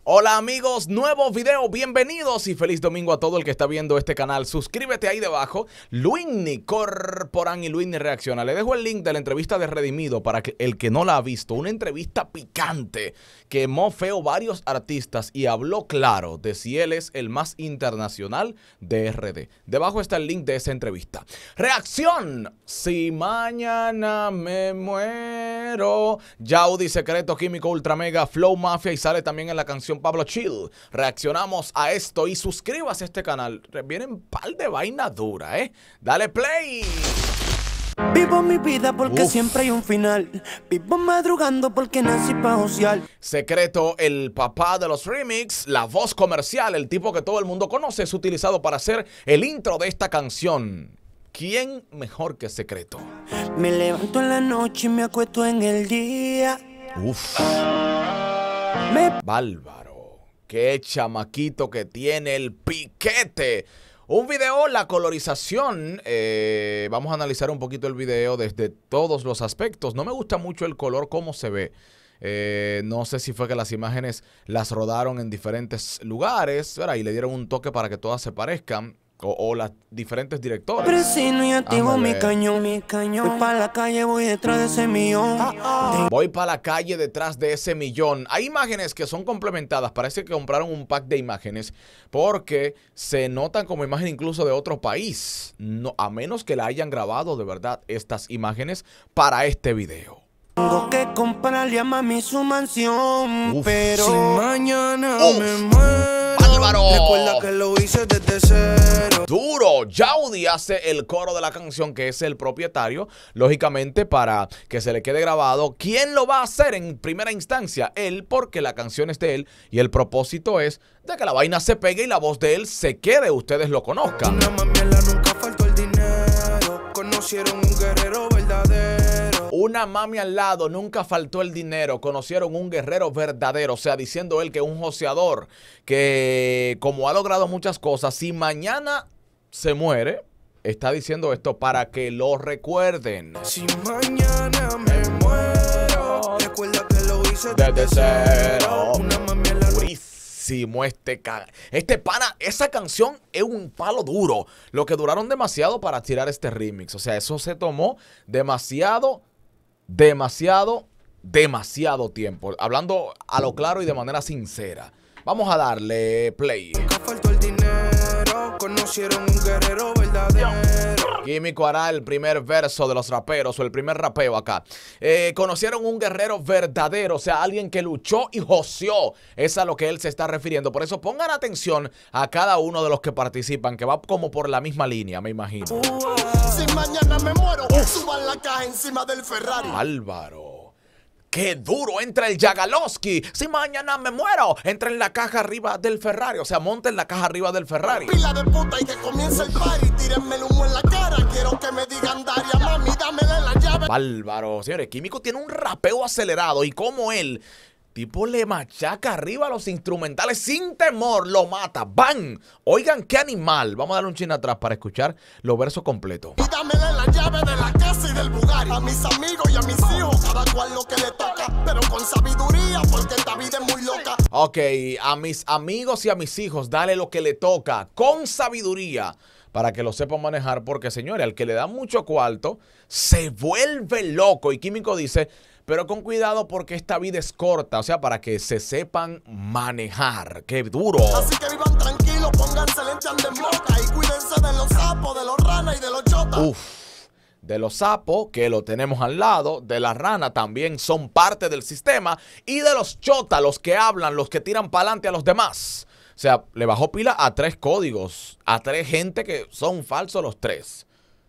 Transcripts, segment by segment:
Hola amigos, nuevo video, bienvenidos y feliz domingo a todo el que está viendo este canal. Suscríbete ahí debajo, Luinny Corporán y Luinny Reacciona. Le dejo el link de la entrevista de Redimido para que el que no la ha visto. Una entrevista picante que mofeó varios artistas y habló claro de si él es el más internacional de RD. Debajo está el link de esa entrevista. Reacción, si mañana me muero. Yaudi, Secreto, Químico, Ultra Mega, Flow Mafia y sale también en la canción Pablo Chill. Reaccionamos a esto y suscríbase a este canal. Vienen par de vaina dura, Dale play. Vivo mi vida porque siempre hay un final. Vivo madrugando porque nací pa' josear. Secreto, el papá de los remix, la voz comercial, el tipo que todo el mundo conoce, es utilizado para hacer el intro de esta canción. ¿Quién mejor que Secreto? Me levanto en la noche y me acuesto en el día. Uf. Bárbaro. Qué chamaquito que tiene el piquete. Un video, la colorización, vamos a analizar un poquito el video desde todos los aspectos. No me gusta mucho el color, cómo se ve. No sé si fue que las imágenes las rodaron en diferentes lugares, ¿verdad? Y le dieron un toque para que todas se parezcan. O las diferentes directores. Presino y activo mi cañón. Voy para la calle, voy detrás de ese millón. Voy para la calle detrás de ese millón. Hay imágenes que son complementadas. Parece que compraron un pack de imágenes porque se notan como imagen incluso de otro país. No, a menos que la hayan grabado de verdad estas imágenes para este video. Tengo que comprarle a mami su mansión. Pero si mañana me muero, ¡Bárbaro! Recuerda que lo hice desde cero. Duro. Yaudi hace el coro de la canción, que es el propietario. Lógicamente, para que se le quede grabado. ¿Quién lo va a hacer en primera instancia? Él, porque la canción es de él. Y el propósito es de que la vaina se pegue y la voz de él se quede. Ustedes lo conozcan. Una mamiela, nunca faltó el dinero. Conocieron un guerrero verdadero. Una mami al lado, nunca faltó el dinero. Conocieron un guerrero verdadero. O sea, diciendo él que es un joseador, que como ha logrado muchas cosas, si mañana se muere, está diciendo esto para que lo recuerden. Si mañana me muero, recuerda que lo hice desde cero. Una mami al lado. Este pana, esa canción es un palo duro. Lo que duraron demasiado para tirar este remix. O sea, eso se tomó demasiado tiempo. Hablando a lo claro y de manera sincera. Vamos a darle play. Nunca faltó el dinero, conocieron un guerrero verdadero. Químico hará el primer verso de los raperos o el primer rapeo acá. Conocieron un guerrero verdadero, o sea, alguien que luchó y joseó. Es a lo que él se está refiriendo. Por eso pongan atención a cada uno de los que participan, que va como por la misma línea, me imagino. Si mañana me muero, suban la caja encima del Ferrari. Álvaro. ¡Qué duro! Entra el Jagalowski. Si mañana me muero, entra en la caja arriba del Ferrari. O sea, monta en la caja arriba del Ferrari. Pila de puta y que comience el party. Tírenme el humo en la cara. Quiero que me digan Daria, mami, dámele la llave. Bárbaro. Señores, Químico tiene un rapeo acelerado. Y como él, tipo, le machaca arriba a los instrumentales sin temor. Lo mata. ¡Bam! Oigan, qué animal. Vamos a darle un chin atrás para escuchar los versos completos. Y dámele la llave de la casa y del Bugatti. A mis amigos y a mis hijos, cada cual lo que le toca. Pero con sabiduría, porque esta vida es muy loca. Ok, a mis amigos y a mis hijos, dale lo que le toca. Con sabiduría. Para que lo sepan manejar. Porque, señores, al que le da mucho cuarto, se vuelve loco. Y Químico dice, pero con cuidado porque esta vida es corta. O sea, para que se sepan manejar. ¡Qué duro! Así que vivan tranquilos, pónganse lente de moca. Y cuídense de los sapos, de los ranas y de los chotas. Uf. De los sapos, que lo tenemos al lado. De la rana, también son parte del sistema. Y de los chotas, los que hablan, los que tiran para adelante a los demás. O sea, le bajó pila a 3 códigos. A 3 gente que son falsos los 3.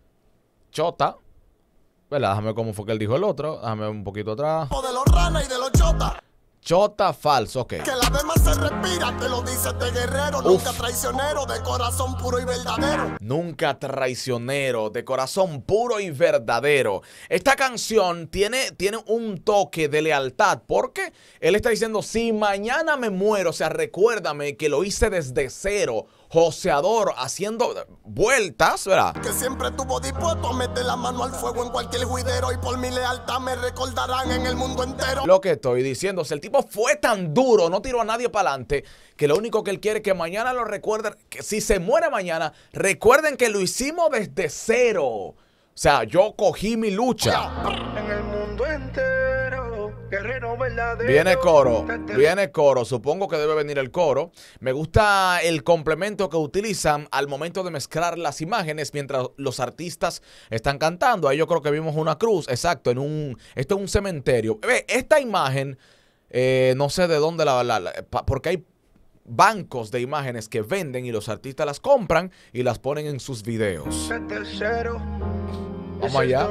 Chota. ¿Verdad? Déjame ver cómo fue que él dijo el otro. Déjame ver un poquito atrás. De los ranas y de los chotas. Chota falso, ok. Que la demás se respira, te lo dice este guerrero. Nunca traicionero, de corazón puro y verdadero. Nunca traicionero, de corazón puro y verdadero. Esta canción tiene un toque de lealtad, porque él está diciendo, si mañana me muero, o sea, recuérdame que lo hice desde cero. Joseador, haciendo vueltas, ¿verdad? Que siempre estuvo dispuesto a meter la mano al fuego en cualquier juidero. Y por mi lealtad me recordarán en el mundo entero. Lo que estoy diciendo, si el tipo fue tan duro, no tiró a nadie para adelante, que lo único que él quiere es que mañana lo recuerden, que si se muere mañana, recuerden que lo hicimos desde cero. O sea, yo cogí mi lucha. En el mundo entero, guerrero verdadero. Viene coro. Supongo que debe venir el coro. Me gusta el complemento que utilizan al momento de mezclar las imágenes mientras los artistas están cantando. Ahí yo creo que vimos una cruz, exacto, esto es un cementerio. Ve, esta imagen, no sé de dónde porque hay bancos de imágenes que venden y los artistas las compran y las ponen en sus videos. Vamos allá.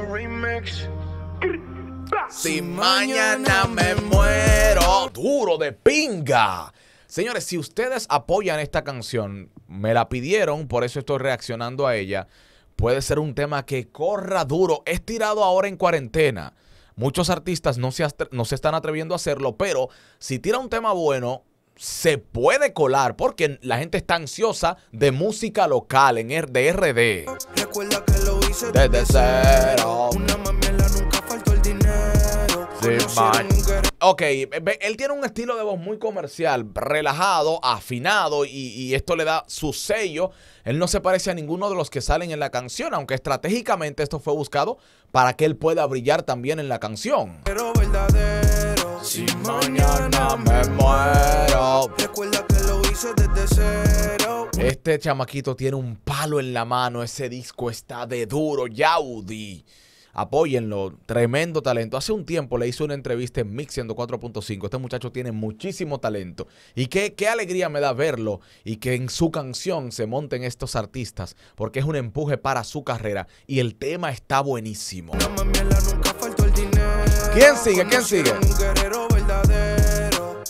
Si mañana me muero. Duro de pinga. Señores, si ustedes apoyan esta canción, me la pidieron, por eso estoy reaccionando a ella. Puede ser un tema que corra duro. Es tirado ahora en cuarentena. Muchos artistas no se están atreviendo a hacerlo, pero si tira un tema bueno, se puede colar porque la gente está ansiosa de música local de RD. Recuerda que lo hice desde cero. Una mamiela, nunca faltó el dinero. Ok, él tiene un estilo de voz muy comercial, relajado, afinado y esto le da su sello. Él no se parece a ninguno de los que salen en la canción, aunque estratégicamente esto fue buscado para que él pueda brillar también en la canción. Pero verdadero. Si mañana me muero. Recuerda que lo hice desde cero. Este chamaquito tiene un palo en la mano. Ese disco está de duro. Yaudi. Apóyenlo. Tremendo talento. Hace un tiempo le hice una entrevista en Mix 104.5. Este muchacho tiene muchísimo talento. Y qué alegría me da verlo y que en su canción se monten estos artistas. Porque es un empuje para su carrera. Y el tema está buenísimo. Una mamiela, nunca faltó el dinero. ¿Quién sigue? ¿Quién sigue? Un guerrero verdadero.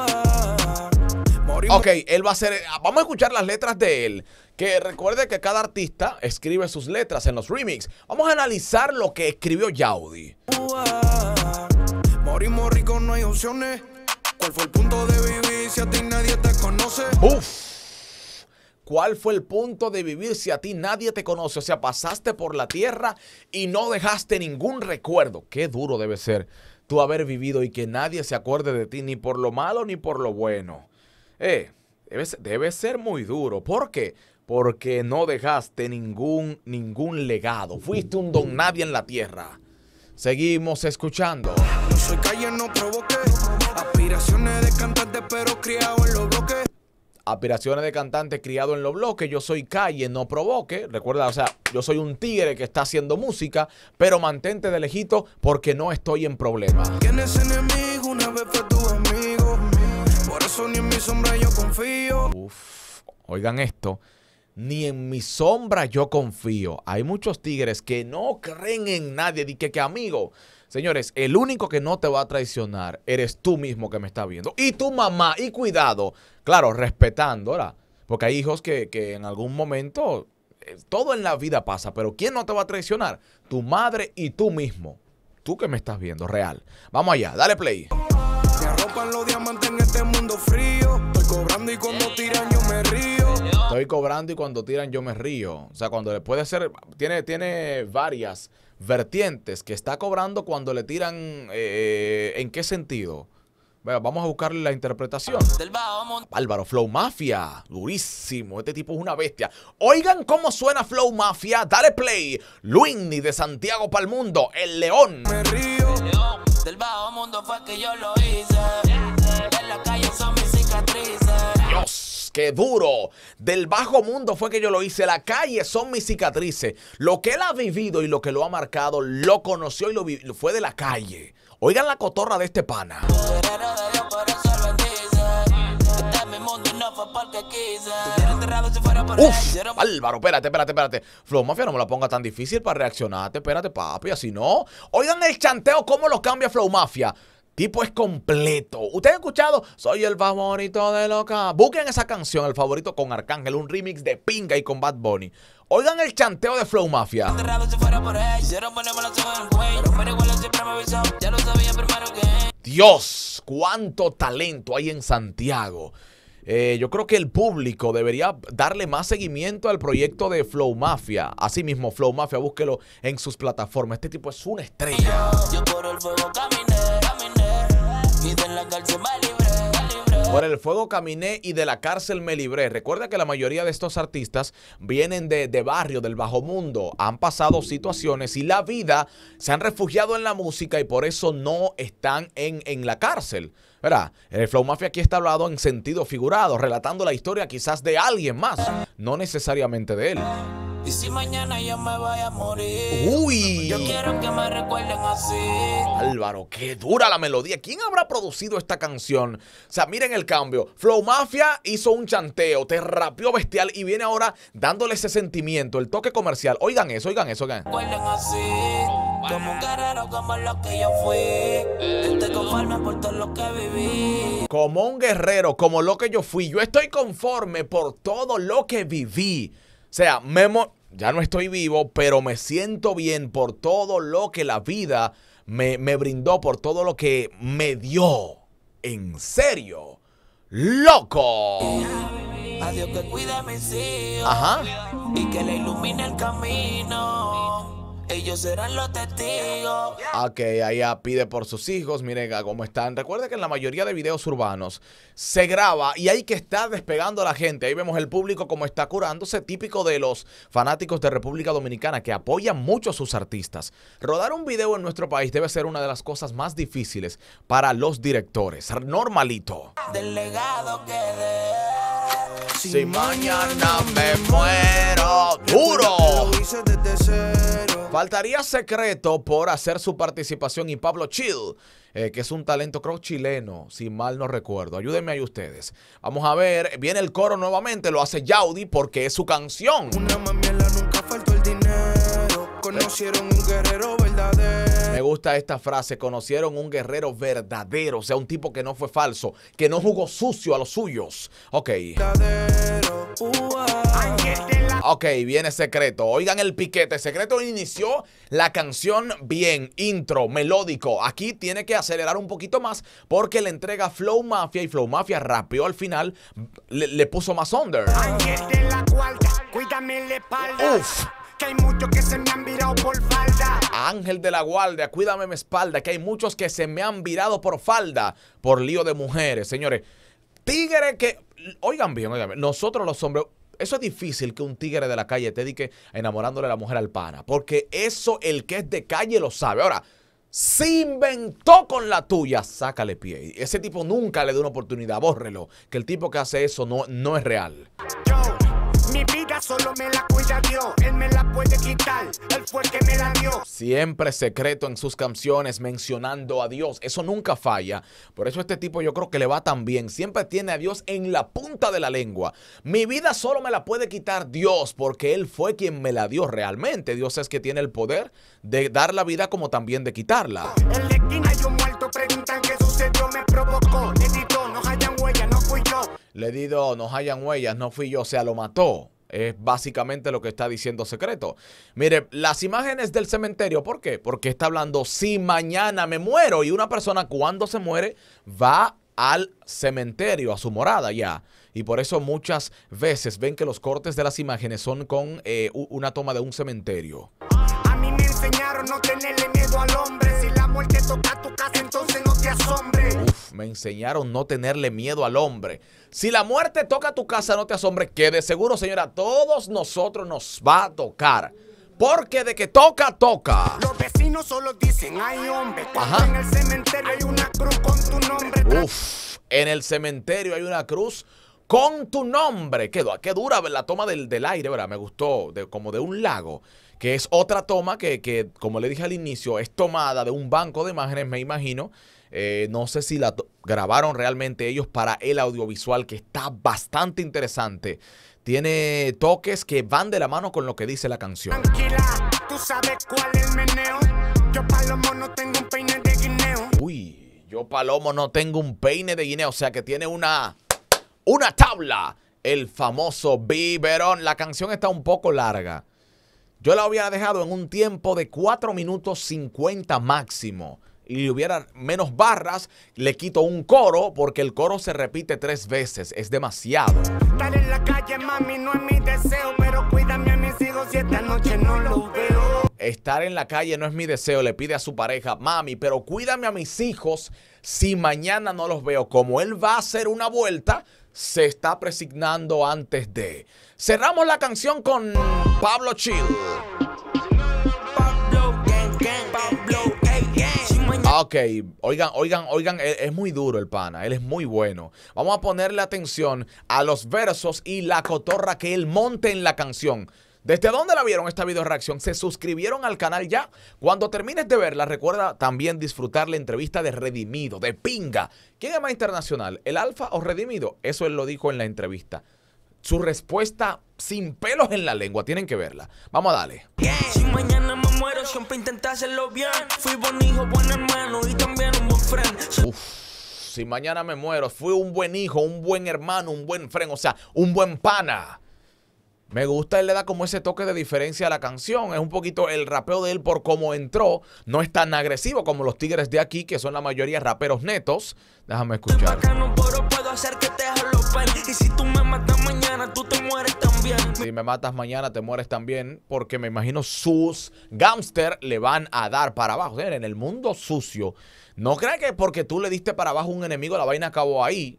Ok, él va a hacer... Vamos a escuchar las letras de él. Que recuerde que cada artista escribe sus letras en los remix. Vamos a analizar lo que escribió Yaudi. Morimos ricos, no hay opciones. ¿Cuál fue el punto de vivir si a ti nadie te conoce? Uf. ¿Cuál fue el punto de vivir si a ti nadie te conoce? O sea, pasaste por la tierra y no dejaste ningún recuerdo. Qué duro debe ser tú haber vivido y que nadie se acuerde de ti ni por lo malo ni por lo bueno. Debe ser muy duro. ¿Por qué? Porque no dejaste ningún legado. Fuiste un don nadie en la tierra. Seguimos escuchando. No soy calle, no provoqué. Aspiraciones de cantante, pero criado en los bloques. Aspiraciones de cantante criado en los bloques. Yo soy calle, no provoque. Recuerda, o sea, yo soy un tigre que está haciendo música, pero mantente de lejito porque no estoy en problemas. Tienes enemigo, una vez fue tu amigo. Por eso ni en mi sombra yo confío. Uf, oigan esto. Ni en mi sombra yo confío. Hay muchos tigres que no creen en nadie. Di que amigo. Señores, el único que no te va a traicionar eres tú mismo que me estás viendo. Y tu mamá. Y cuidado. Claro, respetando, ¿verdad? Porque hay hijos que en algún momento... Todo en la vida pasa. Pero ¿quién no te va a traicionar? Tu madre y tú mismo. Tú que me estás viendo, real. Vamos allá, dale play. Me arropan los diamantes en este mundo frío. Estoy cobrando y cuando tiran yo me río. Estoy cobrando y cuando tiran yo me río. O sea, cuando le puede ser... Tiene varias vertientes que está cobrando cuando le tiran... ¿En qué sentido? Bueno, vamos a buscarle la interpretación. Álvaro, Flow Mafia. Durísimo. Este tipo es una bestia. Oigan cómo suena Flow Mafia. Dale play. Luini de Santiago pa'l mundo. El León. Me río. Del bajo mundo fue que yo lo hice. En la calle son mis cicatrices. Dios, qué duro. Del bajo mundo fue que yo lo hice. La calle son mis cicatrices. Lo que él ha vivido y lo que lo ha marcado, lo conoció y lo fue de la calle. Oigan la cotorra de este pana. Guerrero de Dios, por eso él bendice. Este es mi mundo y no fue porque quise. Estuviera enterrado si fuera por él. Álvaro, espérate. Flow Mafia, no me la ponga tan difícil para reaccionarte. Espérate, papi, así no. Oigan el chanteo, cómo lo cambia Flow Mafia. Tipo es completo. ¿Ustedes han escuchado? Soy el favorito de loca. Busquen esa canción, el favorito con Arcángel, un remix de Pinga y con Bad Bunny. Oigan el chanteo de Flow Mafia. Enterrado si fuera por él. Quisieron ponerme los ojos en el cuello. Pero igual siempre me avisó. Ya lo sabía primero que él. Dios, cuánto talento hay en Santiago. Yo creo que el público debería darle más seguimiento al proyecto de Flow Mafia. Asimismo, Flow Mafia, búsquelo en sus plataformas. Este tipo es una estrella. Yo por el fuego caminé. Y de la cárcel me libré. Por el fuego caminé y de la cárcel me libré. Recuerda que la mayoría de estos artistas vienen de barrio, del bajo mundo. Han pasado situaciones y la vida se han refugiado en la música y por eso no están en la cárcel. ¿Verdad? El Flow Mafia aquí está hablado en sentido figurado, relatando la historia quizás de alguien más, no necesariamente de él. Y si mañana yo me voy a morir, ¡Uy! yo quiero que me recuerden así. Álvaro, qué dura la melodía. ¿Quién habrá producido esta canción? O sea, miren el cambio. Flow Mafia hizo un chanteo, te rapeó bestial y viene ahora dándole ese sentimiento, el toque comercial. Oigan eso, oigan eso, oigan. Recuerden así, como un guerrero, como lo que yo fui. Estoy conforme por todo lo que viví. Como un guerrero, como lo que yo fui. Yo estoy conforme por todo lo que viví. O sea, ya no estoy vivo, pero me siento bien por todo lo que la vida me brindó, por todo lo que me dio. En serio, loco. A Dios que cuide a mis hijos. Ajá. Y que le ilumine el camino. Ellos serán los testigos. Ok, ahí pide por sus hijos. Miren cómo están. Recuerda que en la mayoría de videos urbanos se graba y hay que estar despegando a la gente. Ahí vemos el público como está curándose, típico de los fanáticos de República Dominicana que apoyan mucho a sus artistas. Rodar un video en nuestro país debe ser una de las cosas más difíciles para los directores. Normalito. Del legado que dé. Si mañana me muero, duro. Faltaría Secreto por hacer su participación y Pablo Chill, que es un talento creo chileno, si mal no recuerdo. Ayúdenme ahí ustedes. Vamos a ver, viene el coro nuevamente, lo hace Yaudi porque es su canción. Una mamiela nunca faltó el dinero. Conocieron un guerrero verdadero. Me gusta esta frase, conocieron un guerrero verdadero, o sea, un tipo que no fue falso, que no jugó sucio a los suyos. Ok. Ok, viene Secreto. Oigan el piquete. Secreto inició la canción bien, intro, melódico. Aquí tiene que acelerar un poquito más porque le entrega Flow Mafia y Flow Mafia rapeó al final, le puso más under. Ángel de la guarda, cuídame la espalda. Uf. Que hay muchos que se me han virado por falda. Ángel de la guardia, cuídame mi espalda, que hay muchos que se me han virado por falda, por lío de mujeres, señores. Tigre que, oigan bien, nosotros los hombres, eso es difícil que un tigre de la calle te dedique enamorándole a la mujer al pana, porque eso el que es de calle lo sabe. Ahora, si inventó con la tuya, sácale pie. Ese tipo nunca le da una oportunidad, bórrelo, que el tipo que hace eso no es real. Yo, mi vida solo me la cuida Dios. Él me la puede quitar, él fue el que me la dio. Siempre Secreto en sus canciones mencionando a Dios. Eso nunca falla. Por eso este tipo yo creo que le va tan bien. Siempre tiene a Dios en la punta de la lengua. Mi vida solo me la puede quitar Dios porque Él fue quien me la dio realmente. Dios es que tiene el poder de dar la vida como también de quitarla. En la esquina hay un muerto, preguntan qué sucedió, me provocó. Le digo, no hayan huellas, no fui yo. Le digo, no hayan huellas, no fui yo, o sea, lo mató. Es básicamente lo que está diciendo Secreto. Mire, las imágenes del cementerio, ¿por qué? Porque está hablando, si mañana me muero. Y una persona cuando se muere va al cementerio, a su morada ya. Y por eso muchas veces ven que los cortes de las imágenes son con una toma de un cementerio. A mí me enseñaron no tenerle miedo al hombre. Si la muerte toca tu casa, entonces no te asombres. Uf, me enseñaron no tenerle miedo al hombre. Si la muerte toca tu casa, no te asombres, que de seguro, señora, a todos nosotros nos va a tocar. Porque de que toca, toca. Los vecinos solo dicen, ay hombre, cuando Ajá. en el cementerio hay una cruz con tu nombre. Uf, en el cementerio hay una cruz con tu nombre. Qué dura la toma del aire, ¿verdad? Me gustó, como de un lago. Que es otra toma que, como le dije al inicio, es tomada de un banco de imágenes, me imagino. No sé si la grabaron realmente ellos para el audiovisual, que está bastante interesante. Tiene toques que van de la mano con lo que dice la canción. Tranquila, tú sabes cuál es el meneo. Yo palomo no tengo un peine de guineo. Uy, yo palomo no tengo un peine de guineo. O sea que tiene una tabla. El famoso biberón. La canción está un poco larga. Yo la hubiera dejado en un tiempo de 4 minutos 50 máximo. Y hubiera menos barras, le quito un coro porque el coro se repite 3 veces. Es demasiado. Estar en la calle, mami, no es mi deseo, pero cuídame a mis hijos y esta noche no los veo. estar en la calle no es mi deseo, le pide a su pareja, mami, pero cuídame a mis hijos si mañana no los veo. Como él va a hacer una vuelta, se está presignando antes de. Cerramos la canción con Pablo Chill. Ok, oigan, es muy duro el pana, él es muy bueno. Vamos a ponerle atención a los versos y la cotorra que él monte en la canción. ¿Desde dónde la vieron esta video reacción? ¿Se suscribieron al canal ya? Cuando termines de verla, recuerda también disfrutar la entrevista de Redimido, de pinga. ¿Quién es más internacional, el Alfa o Redimido? Eso él lo dijo en la entrevista. Su respuesta sin pelos en la lengua, tienen que verla. Vamos a darle. Si mañana me muero, siempre intenté hacerlo bien. Fui buen hijo, buen hermano y también un buen friend. Si mañana me muero, fui un buen hijo, un buen hermano, un buen friend, o sea, un buen pana. Me gusta, él le da como ese toque de diferencia a la canción. Es un poquito el rapeo de él por cómo entró. No es tan agresivo como los tigres de aquí, que son la mayoría raperos netos. Déjame escuchar. Y si tú me matas mañana, tú te mueres también. Si me matas mañana, te mueres también. Porque me imagino sus gángster le van a dar para abajo. En el mundo sucio, no crean que porque tú le diste para abajo a un enemigo, la vaina acabó ahí.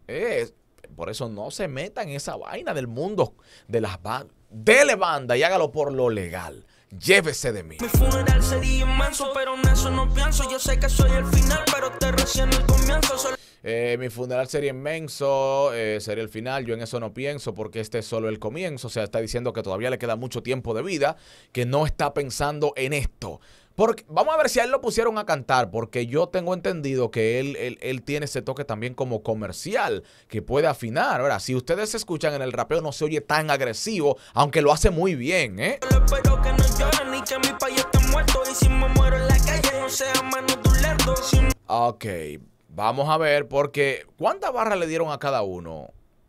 Por eso no se metan en esa vaina del mundo de las bandas. Dele banda y hágalo por lo legal. Llévese de mí. Mi funeral sería inmenso, pero en eso no pienso. Yo sé que soy el final, pero te recién el comienzo. Mi funeral sería inmenso, sería el final. Yo en eso no pienso porque este es solo el comienzo. O sea, está diciendo que todavía le queda mucho tiempo de vida, que no está pensando en esto. Porque, vamos a ver si a él lo pusieron a cantar, porque yo tengo entendido que él tiene ese toque también como comercial, que puede afinar. Ahora, si ustedes escuchan en el rapeo, no se oye tan agresivo, aunque lo hace muy bien, ¿eh? Espero que no lloren ni que mi país esté muerto. Y si me muero en la calle, no sea mano de un lerdo. Ok, vamos a ver, porque ¿cuántas barras le dieron a cada uno?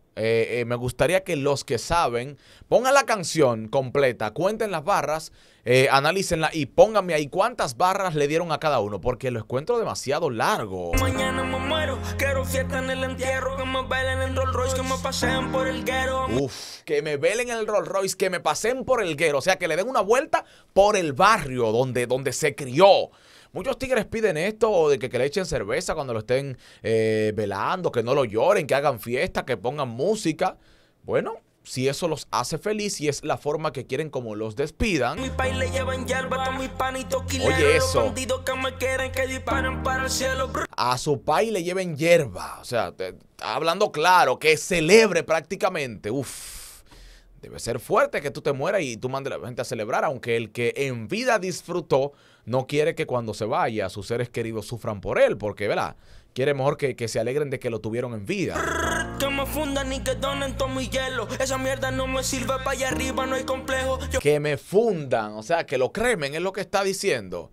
Me gustaría que los que saben pongan la canción completa, cuenten las barras, analícenla y pónganme ahí cuántas barras le dieron a cada uno, porque lo encuentro demasiado largo. Mañana me muero, quiero fiesta en el entierro, que me velen en Rolls Royce, que me pasen por el guero. Uf, que me velen en el Rolls Royce, que me pasen por el guero, o sea, que le den una vuelta por el barrio donde se crió. Muchos tigres piden esto, de que le echen cerveza cuando lo estén velando, que no lo lloren, que hagan fiesta, que pongan música. Bueno, si eso los hace feliz y es la forma que quieren como los despidan. Mi país le llevan yerba, a mi panito quileros. Oye, eso. Bandidos que me quieren, que disparen para el cielo. A su país le lleven hierba. O sea, hablando claro, que celebre prácticamente. Uf. Debe ser fuerte que tú te mueras y tú mandes a la gente a celebrar, aunque el que en vida disfrutó no quiere que cuando se vaya sus seres queridos sufran por él, porque, ¿verdad? Quiere mejor que se alegren de que lo tuvieron en vida. Que me fundan y que donen todo mi hielo. Esa mierda no me sirve, para allá arriba no hay complejo. Que me fundan, o sea, que lo cremen, es lo que está diciendo.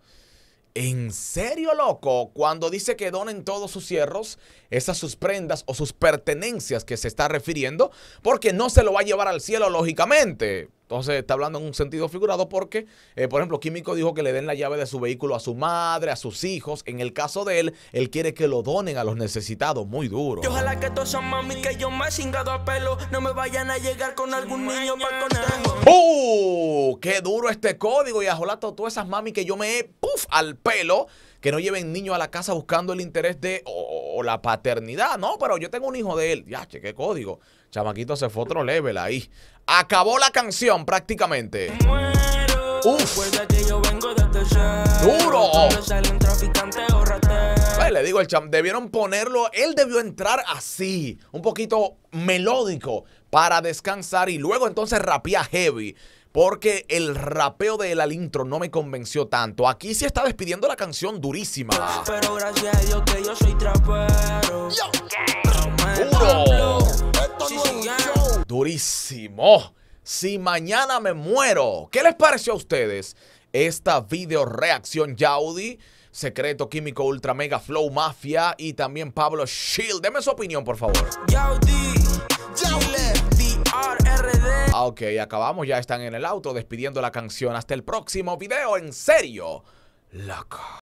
¿En serio, loco? Cuando dice que donen todos sus hierros, esas sus prendas o sus pertenencias que se está refiriendo, porque no se lo va a llevar al cielo, lógicamente. Entonces está hablando en un sentido figurado porque, por ejemplo, Químico dijo que le den la llave de su vehículo a su madre, a sus hijos. En el caso de él quiere que lo donen a los necesitados. Muy duro. Y ojalá que todas esas mami que yo me he cingado a pelo no me vayan a llegar con algún niño para conejo. ¡Qué duro este código! Y ojalá todas esas mami que yo me he al pelo, que no lleven niños a la casa buscando el interés de o la paternidad. No, pero yo tengo un hijo de él. Ya, che, qué código. Chamaquito se fue otro level ahí. Acabó la canción prácticamente. Muero. Uf. Que yo vengo desde cero. Duro. Le digo, el cham, debieron ponerlo, él debió entrar así, un poquito melódico para descansar y luego entonces rapear heavy. Porque el rapeo de él al intro no me convenció tanto. Aquí sí está despidiendo la canción durísima. Pero gracias a Dios que yo soy trapero. Duro. Durísimo. Si mañana me muero. ¿Qué les pareció a ustedes esta video reacción? Yaudi, Secreto, Químico, Ultra Mega, Flow Mafia y también Pablo Chill. Deme su opinión, por favor. Yaudi. Ok, acabamos, ya están en el auto despidiendo la canción. Hasta el próximo video, en serio, loco.